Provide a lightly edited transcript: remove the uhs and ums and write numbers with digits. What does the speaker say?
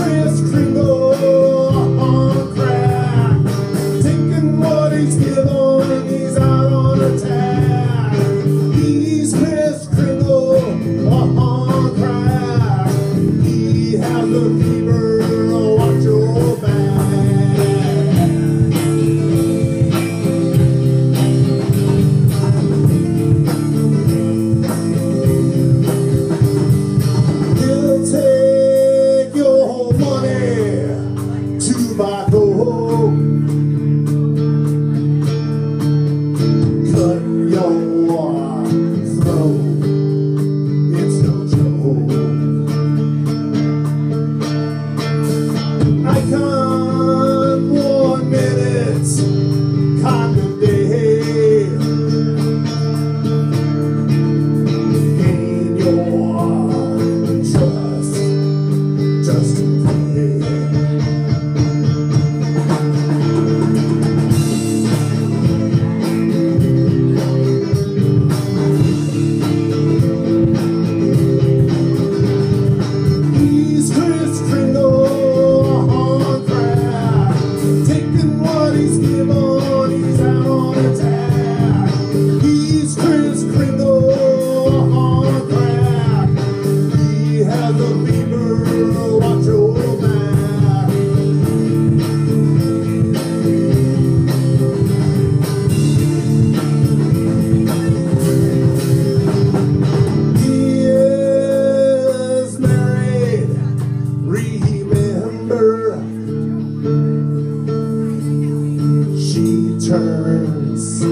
Kris Kringle on crack, taking what he's given, he's out on attack. He's Kris Kringle on crack, he has the fever, watch your back. He'll take your money to buy coke, cut your throat, it's no joke. Icon 1 minute, kind of day, gain your trust just to pay. He's Kris Kringle on crack, taking what he's given, he's out on attack. He's Kris Kringle on crack, he has a fever, watch your back. He is married, remember, she turns